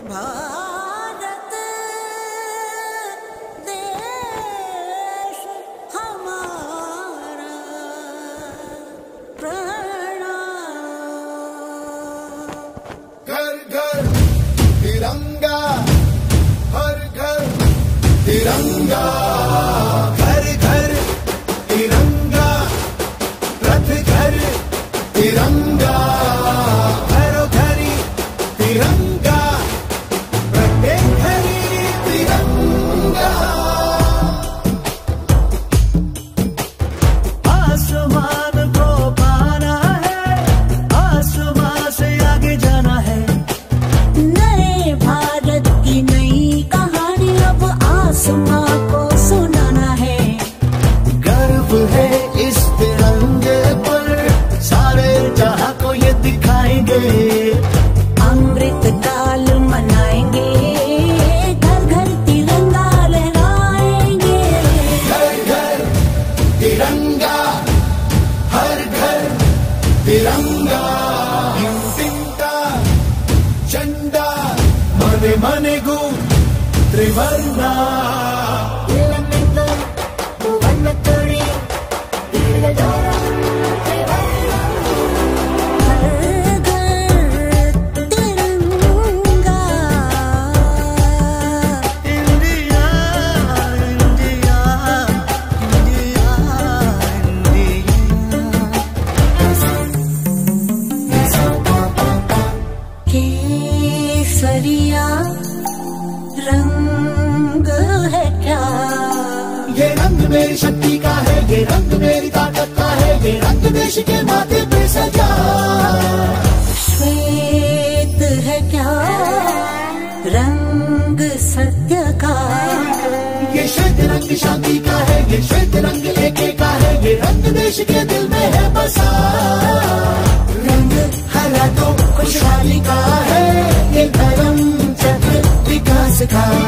भारत देश हमारा प्रणाम। घर घर तिरंगा, हर घर तिरंगा, घर घर तिरंगा, रथ घर तिरंगा, घरों घरी तिरंगा, प्रत्येक घरी तिरंगा। आसमान को पाना है, आसमान से आगे जाना है। नए भारत की नई कहानी अब आसमां को सुनाना है। गर्व है इस तिरंगे पर, सारे जहां को ये दिखाएंगे। अमृत काल मनाएंगे, घर घर तिरंगा लहराएंगे। घर घर तिरंगा, हर घर तिरंगा, तिंका झंडा मने मने गु त्रिवर्णा। केसरिया रंग है क्या? ये रंग मेरी शक्ति का है, ये रंग मेरी ताकत का है, ये रंग देश के माथे पे सजा। श्वेत है क्या रंग सत्य का? ये श्वेत रंग शांति का है, ये श्वेत रंग एके का है, ये रंग देश के दिल में है बसा। रंग हरा तो खुशहाली का है, ये धर्म चक्र विकास का।